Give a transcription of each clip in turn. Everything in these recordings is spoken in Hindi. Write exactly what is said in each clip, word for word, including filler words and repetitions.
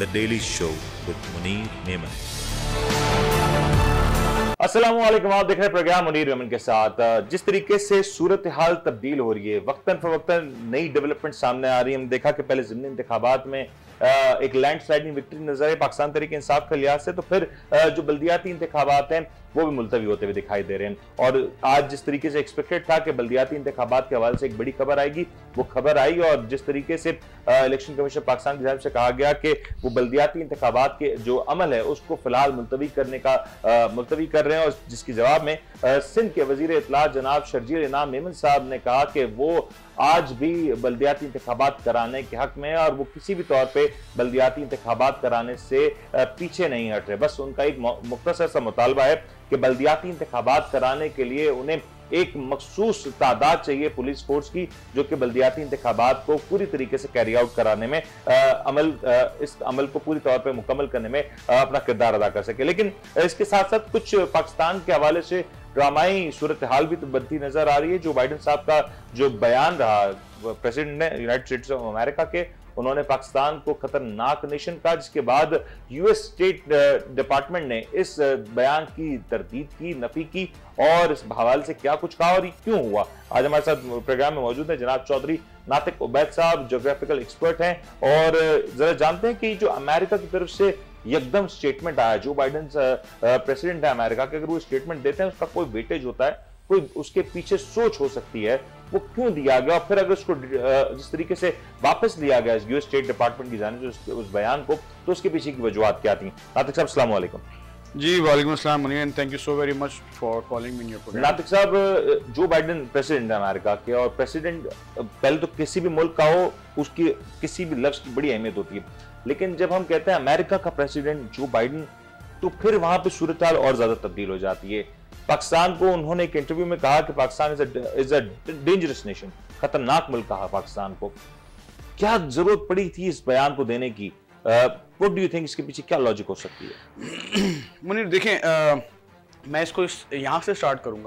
The Daily Show with Munir Memon. अस्सलाम वालेकुम, आप देख रहे हैं प्रोग्राम मुनीर मेमन के साथ। जिस तरीके से सूरत हाल तब्दील हो रही है, वक्तन फवक्तन नई डेवलपमेंट सामने आ रही है। हम देखा कि पहले ज़िमनी इंतखाबात में एक लैंड स्लाइडिंग विक्ट्री नजर आई पाकिस्तान तरीके इंसाफ के लिहाज से, तो फिर जो बल्दियाती इंतखाबात हैं वो भी मुलतवी होते हुए दिखाई दे रहे हैं। और आज जिस तरीके से एक्सपेक्टेड था कि बल्दियाती इंतखाबात के हवाले से एक बड़ी खबर आएगी, वो खबर आई। और जिस तरीके से इलेक्शन कमीशन पाकिस्तान की जानिब से कहा गया कि वो बल्दियाती इंतखाबात के जो अमल है उसको फिलहाल मुलतवी करने का मुलतवी कर रहे हैं। और जिसके जवाब में सिंध के वजीर इत्तला जनाब शर्जील इनाम मेमन साहब ने कहा कि वो आज भी बल्दियाती इंतखाबात कराने के हक में है और वो किसी भी तौर पे बल्दियाती इंतखाबात कराने से पीछे नहीं हट रहे। बस उनका एक मुख्तसर सा मुतालबा है कि बल्दियाती इंतखाबात कराने के लिए उन्हें एक मखसूस तादाद चाहिए पुलिस फोर्स की, जो कि बल्दियाती इंतखाबात को पूरी तरीके से कैरी आउट कराने में आ, अमल आ, इस अमल को पूरी तौर पे मुकम्मल करने में आ, अपना किरदार अदा कर सके। लेकिन इसके साथ साथ कुछ पाकिस्तान के हवाले से ड्रामाई सूरत हाल भी तो बनती नजर आ रही है। जो बाइडन साहब का जो बयान रहा, प्रेसिडेंट ने यूनाइटेड स्टेट्स ऑफ अमेरिका के, उन्होंने पाकिस्तान को खतरनाक नेशन कहा, जिसके बाद यूएस स्टेट डिपार्टमेंट ने इस बयान की तरदीद की, नफी की और इस हवाले से क्या कुछ कहा और ये क्यों हुआ। आज हमारे साथ प्रोग्राम में मौजूद है जनाब चौधरी नातिक उबैद साहब, ज्योग्राफिकल एक्सपर्ट हैं, और जरा जानते हैं कि जो अमेरिका की तरफ से एकदम स्टेटमेंट आया, जो बाइडन प्रेसिडेंट है अमेरिका के, अगर वो स्टेटमेंट देते हैं उसका कोई वेटेज होता है, कोई उसके पीछे सोच हो सकती है, वो क्यों दिया गया, फिर अगर उसको जिस तरीके से वापस लिया गया यूएस स्टेट डिपार्टमेंट की जानिब से उस बयान को, तो उसके पीछे की वजूहत क्या थी। नातिक साहब अस्सलाम वालेकुम। जी वालेकुम अस्सलाम Munir, and thank you so very much for calling me in your program. Natiq साहब, जो बाइडन प्रेसिडेंट है अमेरिका के, और प्रेसिडेंट पहले तो किसी भी मुल्क का हो उसकी किसी भी लफ्ज की बड़ी अहमियत होती है, लेकिन जब हम कहते हैं अमेरिका का प्रेसिडेंट जो बाइडन, तो फिर वहां पे सूरत हाल और ज्यादा तब्दील हो जाती है। पाकिस्तान को उन्होंने एक इंटरव्यू में कहा कि Pakistan is a dangerous nation, खतरनाक मुल्क कहा पाकिस्तान को। क्या जरूरत पड़ी थी इस बयान को देने की? व्हाट डू यू थिंक, इसके पीछे क्या लॉजिक हो सकती है? मुनीर देखें, आ, मैं इसको इस, यहाँ से स्टार्ट करूंगा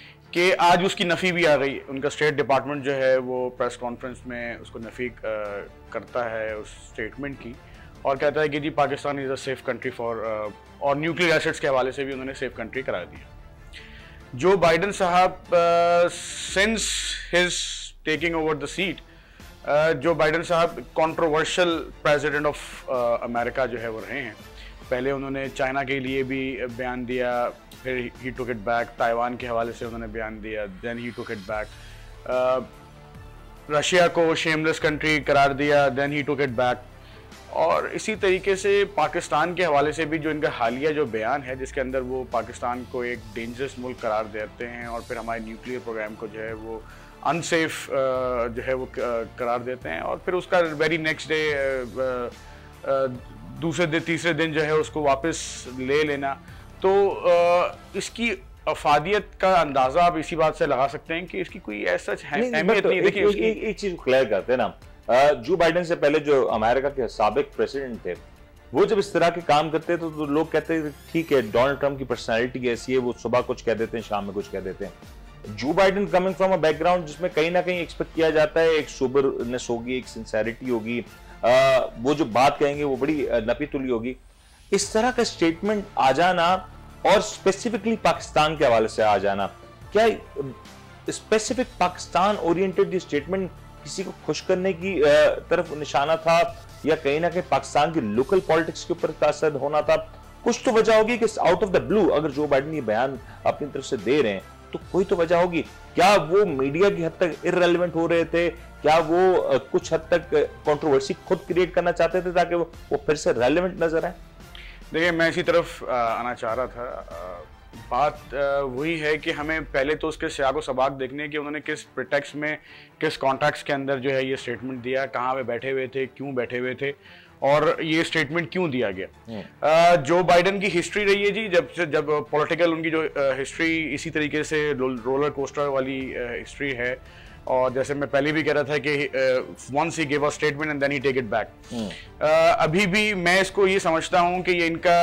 कि आज उसकी नफ़ी भी आ गई। उनका स्टेट डिपार्टमेंट जो है वो प्रेस कॉन्फ्रेंस में उसको नफ़ी करता है उस स्टेटमेंट की, और कहता है कि जी Pakistan is a safe country for, और न्यूक्लियर एसेट्स के हवाले से भी उन्होंने सेफ कंट्री करा दिया। जो बाइडन साहब since his taking over the seat, Joe Biden साहब कंट्रोवर्शियल प्रेसिडेंट ऑफ अमेरिका जो है वो रहे हैं। पहले उन्होंने चाइना के लिए भी बयान दिया, फिर he took it back, Taiwan के हवाले से उन्होंने बयान दिया, then he took it back, Russia को शेमलेस कंट्री करार दिया, then he took it back. और इसी तरीके से पाकिस्तान के हवाले से भी जो इनका हालिया जो बयान है, जिसके अंदर वो पाकिस्तान को एक डेंजरस मुल्क करार देते हैं और फिर हमारे न्यूक्लियर प्रोग्राम को जो है वो अनसेफ जो है वो करार देते हैं, और फिर उसका वेरी नेक्स्ट डे दूसरे दिन तीसरे दिन जो है उसको वापस ले लेना। तो इसकी अफादियत का अंदाजा आप इसी बात से लगा सकते हैं कि इसकी कोई ऐसा अहमियत नहीं। देखिए एक चीज क्लियर करते हैं ना, जो बाइडन से पहले जो अमेरिका के साबिक प्रेसिडेंट थे, वो जब इस तरह के काम करते तो, तो लोग कहते हैं ठीक है, डोनाल्ड ट्रंप की पर्सनैलिटी ऐसी है, वो सुबह कुछ कह देते हैं, शाम में कुछ कह देते हैं। Joe Biden coming from a background जिसमें कहीं ना कहीं एक्सपेक्ट किया जाता है एक सोबरनेस होगी, एक सिंसेरिटी होगी, वो जो बात कहेंगे वो बड़ी नपी तुली होगी। इस तरह का स्टेटमेंट आ जाना और स्पेसिफिकली पाकिस्तान के हवाले से आ जाना, क्या स्पेसिफिक पाकिस्तान ओरिएंटेड ये स्टेटमेंट किसी को खुश करने की तरफ निशाना था, या कहीं ना कहीं पाकिस्तान की लोकल पॉलिटिक्स के ऊपर असर होना था? कुछ तो वजह होगी कि आउट ऑफ द ब्लू अगर जो बाइडन ये बयान अपनी तरफ से दे रहे हैं तो कोई तो वजह होगी। क्या वो मीडिया की हद तक इररेलेवेंट हो रहे थे? क्या वो कुछ हद तक कंट्रोवर्सी खुद क्रिएट करना चाहते थे ताकि वो, वो फिर से रेलेवेंट नजर आए? देखिए, मैं इसी तरफ आना चाह रहा था। बात वही है कि हमें पहले तो उसके सियागो सबाक देखने कि उन्होंने किस प्रिटेक्स्ट में, किस कॉन्टेक्स्ट के अंदर जो है ये स्टेटमेंट दिया, कहाँ पे बैठे हुए थे, क्यों बैठे हुए थे, और ये स्टेटमेंट क्यों दिया गया। जो बाइडन की हिस्ट्री रही है जी, जब से जब पॉलिटिकल उनकी जो हिस्ट्री इसी तरीके से रोलर कोस्टर वाली हिस्ट्री है, और जैसे मैं पहले भी कह रहा था कि once he give a statement and then he take it back. अभी भी मैं इसको ये समझता हूँ कि ये इनका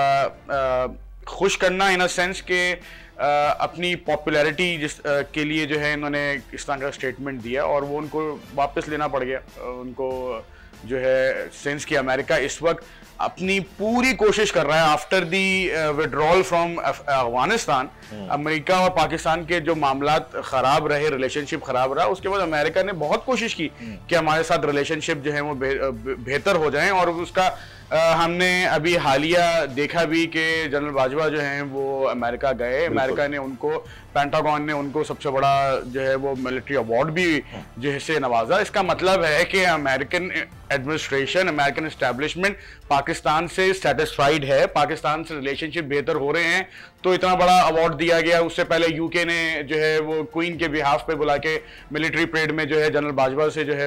uh, uh, खुश करना इन अ सेंस के अपनी पॉपुलैरिटी जिस uh, के लिए जो है इन्होंने इस तरह का स्टेटमेंट दिया, और वो उनको वापस लेना पड़ गया। uh, उनको जो है सेंस कि अमेरिका इस वक्त अपनी पूरी कोशिश कर रहा है after the withdrawal from Afghanistan. America और पाकिस्तान के जो मामलात खराब रहे, रिलेशनशिप खराब रहा, उसके बाद अमेरिका ने बहुत कोशिश की कि हमारे साथ रिलेशनशिप जो है वो बेहतर हो जाएं, और उसका आ, हमने अभी हालिया देखा भी कि जनरल बाजवा जो हैं वो अमेरिका गए, अमेरिका ने उनको, पेंटागन ने उनको सबसे बड़ा जो है वो मिलिट्री अवार्ड भी जो है से नवाजा। इसका मतलब है कि American administration, American establishment Pakistan से सेटिस्फाइड है, पाकिस्तान से रिलेशनशिप बेहतर हो रहे हैं, तो इतना बड़ा अवार्ड दिया गया। उससे पहले यूके ने जो है वो क्वीन के बिहाफ पे बुला के मिलिट्री परेड में जो है जनरल बाजवा से जो है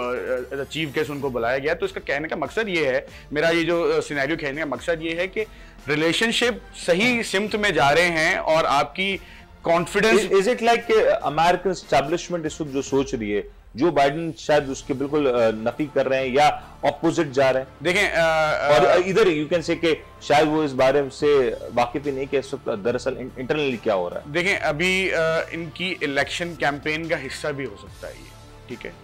वो चीफ गेस्ट उनको बुलाया गया। तो इसका कहने का मकसद ये है, मेरा ये जो सिनेरियो कहने का मकसद ये है कि रिलेशनशिप सही सिमत में जा रहे हैं और आपकी confidence. Is it like American establishment इस वक्त जो सोच रही है, जो बाइडेन शायद उसके बिल्कुल नफी कर रहे हैं या ऑपोजिट जा रहे हैं? देखें, और इधर यू कैन से कि शायद वो इस बारे में से वाकिफ ही नहीं कि इस वक्त दरअसल इंटरनली क्या हो रहा है। देखें, अभी इनकी इलेक्शन कैंपेन का हिस्सा भी हो सकता है ये, ठीक है,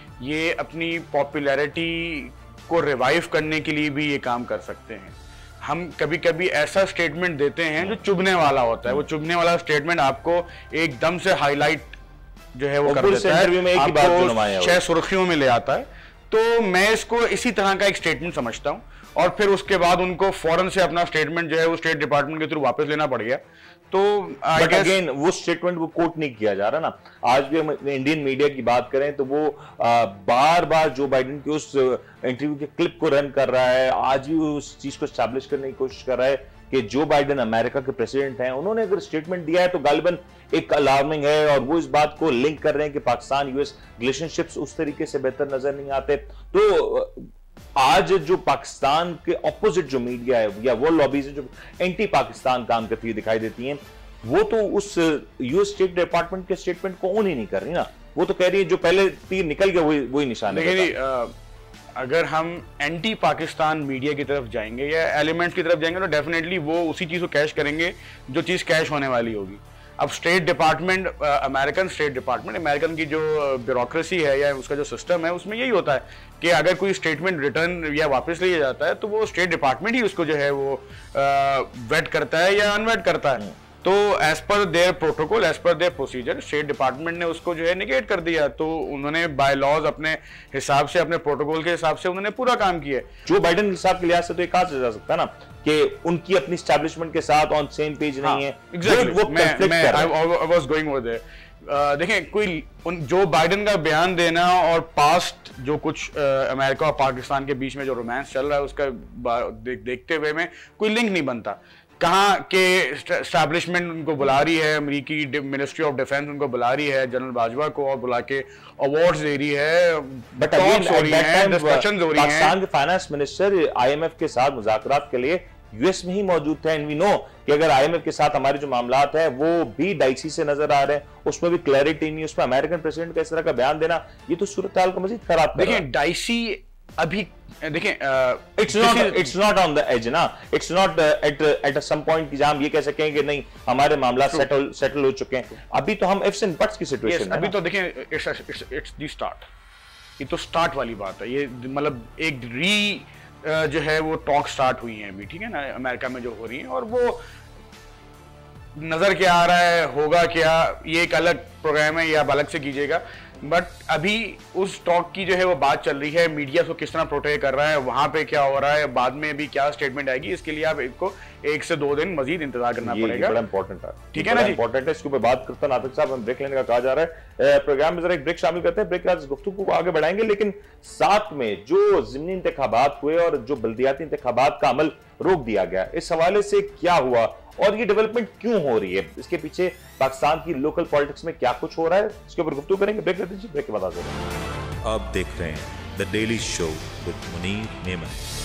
ये अपनी पॉपुलैरिटी को रिवाइव करने के लिए भी ये काम कर सकते हैं। हम कभी कभी ऐसा स्टेटमेंट देते हैं जो चुभने वाला होता है, वो चुभने वाला स्टेटमेंट आपको एकदम से हाईलाइट जो है वो कर देता है, आपको छह सुर्खियों में ले आता है। तो मैं इसको इसी तरह का एक स्टेटमेंट समझता हूं, और फिर उसके बाद उनको फौरन से अपना स्टेटमेंट जो है वो स्टेट डिपार्टमेंट के थ्रू वापस लेना पड़ गया। तो बट अगेन वो स्टेटमेंट वो कोट नहीं किया जा रहा ना। आज भी हम इंडियन मीडिया की बात करें तो वो आ, बार बार जो बाइडेन की उस इंटरव्यू के क्लिप को रन कर रहा है, आज भी उस चीज को एस्टैब्लिश करने की कोशिश कर रहा है कि जो बाइडेन अमेरिका के प्रेसिडेंट हैं, उन्होंने अगर स्टेटमेंट दिया है तो गालिबन एक अलार्मिंग है, और वो इस बात को लिंक कर रहे हैं कि पाकिस्तान यूएस रिलेशनशिप्स उस तरीके से बेहतर नजर नहीं आते। तो आज जो पाकिस्तान के ऑपोजिट जो मीडिया है या वो लॉबीज जो एंटी पाकिस्तान काम करती हुई दिखाई देती हैं, वो तो उस यूएस स्टेट डिपार्टमेंट के स्टेटमेंट को ऑन ही नहीं कर रही ना। वो तो कह रही है जो पहले तीर निकल गया वही वही निशान है। अगर हम एंटी पाकिस्तान मीडिया की तरफ जाएंगे या एलिमेंट्स की तरफ जाएंगे तो डेफिनेटली वो उसी चीज को कैश करेंगे जो चीज कैश होने वाली होगी। अब state department, American state department, American की जो ब्यूरोक्रेसी है या उसका जो सिस्टम है, उसमें यही होता है कि अगर कोई स्टेटमेंट रिटर्न या वापस लिया जाता है तो वो स्टेट डिपार्टमेंट ही उसको जो है वो वेट करता है या अनवेट करता है। तो as per their protocol, as per their procedure, state department ने उसको जो है निगेट कर दिया। तो उन्होंने बाय लॉज अपने हिसाब से, अपने प्रोटोकॉल के हिसाब से उन्होंने पूरा काम किया। जो बाइडेन के हिसाब के लिहाज से तो ये कहा जा सकता है ना कि उनकी अपनी एस्टैब्लिशमेंट के साथ ऑन सेम पेज नहीं है। एग्जैक्टली, वो मैं मैं I was going over there. देखें, कोई उन जो बाइडेन का बयान देना और पास्ट जो कुछ अमेरिका और पाकिस्तान के बीच में जो रोमांस चल रहा है उसका देख, देखते हुए में कोई लिंक नहीं बनता। कहाँ के एस्टैब्लिशमेंट उनको बुला रही है, अमेरिकी मिनिस्ट्री ऑफ डिफेंस उनको बुला रही है जनरल बाजवा को, और बुला के अवार्ड्स दे रही है, बट अगेन हो रही है, डिस्कशंस हो रही हैं। पाकिस्तान के फाइनेंस मिनिस्टर आईएमएफ के साथ मुज़ाकरात के लिए यूएस में ही मौजूद थे, एंड वी नो कि अगर आईएमएफ के साथ हमारे जो मामलात है वो भी डाइसी से नजर आ रहे हैं, उसमें भी क्लैरिटी नहीं, उसमें अमेरिकन प्रेसिडेंट का इस तरह का बयान देना, ये तो सूरत हाल को मजीद खराब कर रहा है। देखिए, डाइसी अभी देखें, it's not it's not on the edge ना, it's not at at some point कि जहां हम ये कह सकें कि नहीं हमारे मामला सेटल सेटल हो चुके हैं। अभी तो हम इफ्स एंड बट्स की सिचुएशन है। अभी तो देखें, it's it's it's the start, ये तो स्टार्ट वाली बात है। ये मतलब एक री जो है वो टॉक स्टार्ट हुई है अभी, ठीक है ना, अमेरिका में जो हो रही है, और वो नजर क्या आ रहा है, होगा क्या, ये एक अलग प्रोग्राम है, ये आप अलग से कीजिएगा। बट अभी उस टॉक की जो है वो बात चल रही है, मीडिया को किस तरह प्रोटेक्ट कर रहा है, वहां पे क्या हो रहा है, बाद में भी क्या स्टेटमेंट आएगी, इसके लिए आप इसको एक से दो दिन मजीद इंतजार करना ये पड़ेगा। बड़ा इंपॉर्टेंट है, ठीक है ना जी, इंपॉर्टेंट है। इसके ऊपर बात करता नातिक साहब, हम ब्रेक लेने का कहा जा रहा है, प्रोग्राम में जरा एक ब्रेक शामिल करते हैं। ब्रेक के बाद गुफ्तगू को आगे बढ़ाएंगे, लेकिन साथ में जो ज़िमनी इंतखाबात हुए और जो बल्दियाती इंतखाबात का अमल रोक दिया गया, इस हवाले से क्या हुआ और ये डेवलपमेंट क्यों हो रही है, इसके पीछे पाकिस्तान की लोकल पॉलिटिक्स में क्या कुछ हो रहा है, इसके ऊपर गुफ्तगू करेंगे। ब्रेक लेते हैं, ब्रेक के बाद आ जाएंगे। आप देख रहे हैं the daily show with Munir Memon.